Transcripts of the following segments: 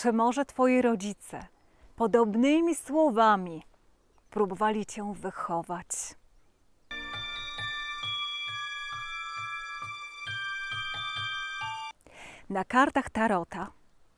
Czy może twoi rodzice podobnymi słowami próbowali cię wychować? Na kartach tarota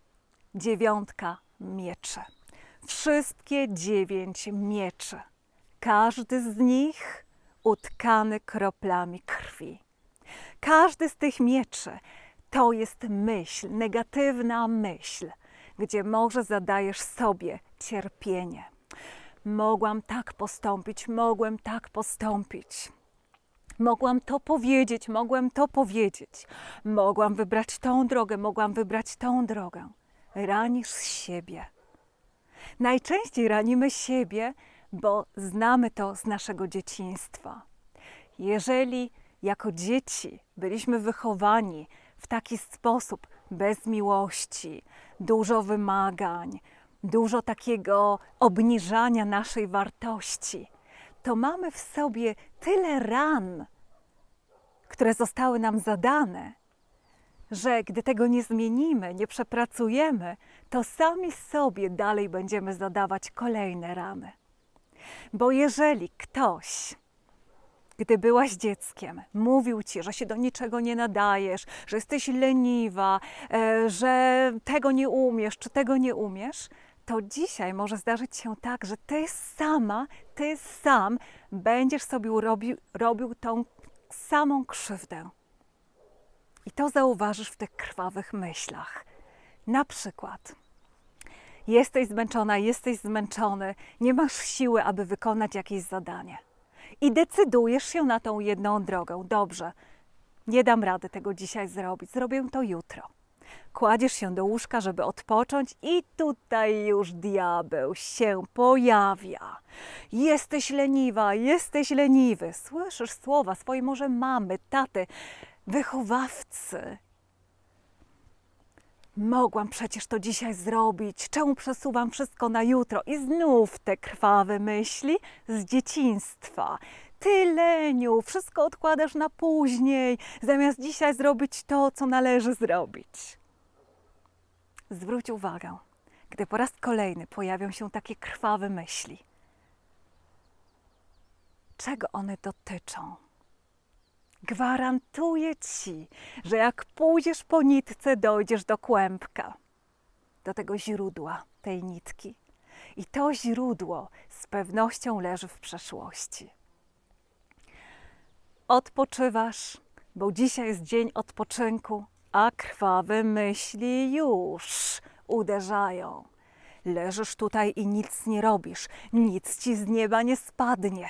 9 mieczy. Wszystkie 9 mieczy. Każdy z nich utkany kroplami krwi. Każdy z tych mieczy to jest myśl, negatywna myśl, gdzie może zadajesz sobie cierpienie. Mogłam tak postąpić, mogłem tak postąpić. Mogłam to powiedzieć, mogłem to powiedzieć. Mogłam wybrać tą drogę, mogłam wybrać tą drogę. Ranisz siebie. Najczęściej ranimy siebie, bo znamy to z naszego dzieciństwa. Jeżeli jako dzieci byliśmy wychowani w taki sposób, bez miłości, dużo wymagań, dużo takiego obniżania naszej wartości, to mamy w sobie tyle ran, które zostały nam zadane, że gdy tego nie zmienimy, nie przepracujemy, to sami sobie dalej będziemy zadawać kolejne rany. Bo jeżeli ktoś, gdy byłaś dzieckiem, mówił ci, że się do niczego nie nadajesz, że jesteś leniwa, że tego nie umiesz, czy tego nie umiesz, to dzisiaj może zdarzyć się tak, że ty sam będziesz sobie robił tą samą krzywdę. I to zauważysz w tych krwawych myślach. Na przykład, jesteś zmęczona, jesteś zmęczony, nie masz siły, aby wykonać jakieś zadanie. I decydujesz się na tą jedną drogę. Dobrze, nie dam rady tego dzisiaj zrobić, zrobię to jutro. Kładziesz się do łóżka, żeby odpocząć i tutaj już diabeł się pojawia. Jesteś leniwa, jesteś leniwy. Słyszysz słowa swojej może mamy, taty, wychowawcy. Mogłam przecież to dzisiaj zrobić. Czemu przesuwam wszystko na jutro? I znów te krwawe myśli z dzieciństwa. Ty, leniu, wszystko odkładasz na później, zamiast dzisiaj zrobić to, co należy zrobić. Zwróć uwagę, gdy po raz kolejny pojawią się takie krwawe myśli. Czego one dotyczą? Gwarantuję ci, że jak pójdziesz po nitce, dojdziesz do kłębka, do tego źródła tej nitki. I to źródło z pewnością leży w przeszłości. Odpoczywasz, bo dzisiaj jest dzień odpoczynku, a krwawe myśli już uderzają. Leżysz tutaj i nic nie robisz, nic ci z nieba nie spadnie.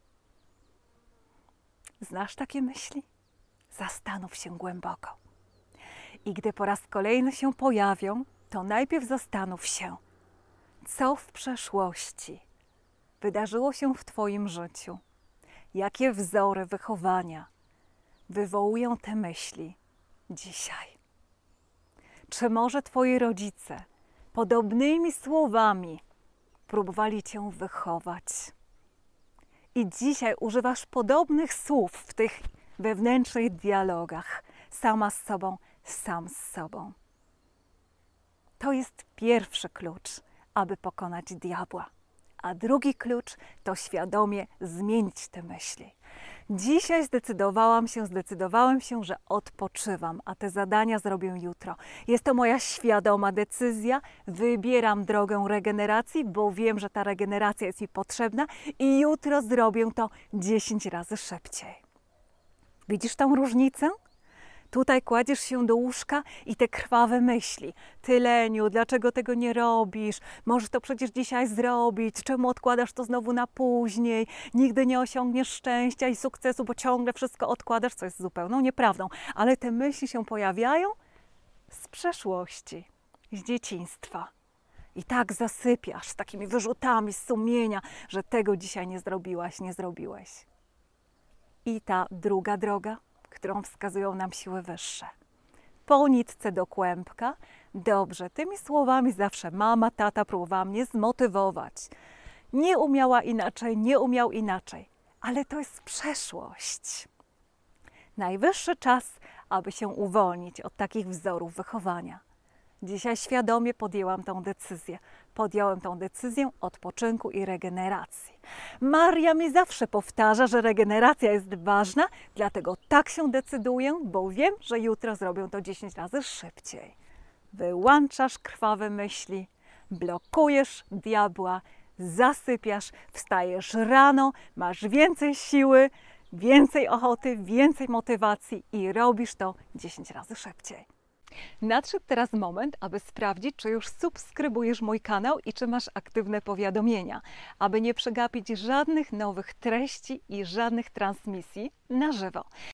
Znasz takie myśli? Zastanów się głęboko. I gdy po raz kolejny się pojawią, to najpierw zastanów się, co w przeszłości wydarzyło się w twoim życiu. Jakie wzory wychowania wywołują te myśli dzisiaj? Czy może twoi rodzice podobnymi słowami próbowali cię wychować? I dzisiaj używasz podobnych słów w tych wewnętrznych dialogach, sama z sobą, sam z sobą. To jest pierwszy klucz, aby pokonać diabła. A drugi klucz to świadomie zmienić te myśli. Dzisiaj zdecydowałem się, że odpoczywam, a te zadania zrobię jutro. Jest to moja świadoma decyzja. Wybieram drogę regeneracji, bo wiem, że ta regeneracja jest mi potrzebna i jutro zrobię to 10 razy szybciej. Widzisz tą różnicę? Tutaj kładziesz się do łóżka i te krwawe myśli. Ty, leniu, dlaczego tego nie robisz? Możesz to przecież dzisiaj zrobić. Czemu odkładasz to znowu na później? Nigdy nie osiągniesz szczęścia i sukcesu, bo ciągle wszystko odkładasz, co jest zupełną nieprawdą. Ale te myśli się pojawiają z przeszłości, z dzieciństwa. I tak zasypiasz takimi wyrzutami z sumienia, że tego dzisiaj nie zrobiłaś, nie zrobiłeś. I ta druga droga, którą wskazują nam siły wyższe. Po nitce do kłębka. Dobrze, tymi słowami zawsze mama, tata próbowała mnie zmotywować. Nie umiała inaczej, nie umiał inaczej. Ale to jest przeszłość. Najwyższy czas, aby się uwolnić od takich wzorów wychowania. Dzisiaj świadomie podjęłam tą decyzję. Podjąłem tą decyzję odpoczynku i regeneracji. Maria mi zawsze powtarza, że regeneracja jest ważna, dlatego tak się decyduję, bo wiem, że jutro zrobię to 10 razy szybciej. Wyłączasz krwawe myśli, blokujesz diabła, zasypiasz, wstajesz rano, masz więcej siły, więcej ochoty, więcej motywacji i robisz to 10 razy szybciej. Nadszedł teraz moment, aby sprawdzić, czy już subskrybujesz mój kanał i czy masz aktywne powiadomienia, aby nie przegapić żadnych nowych treści i żadnych transmisji na żywo.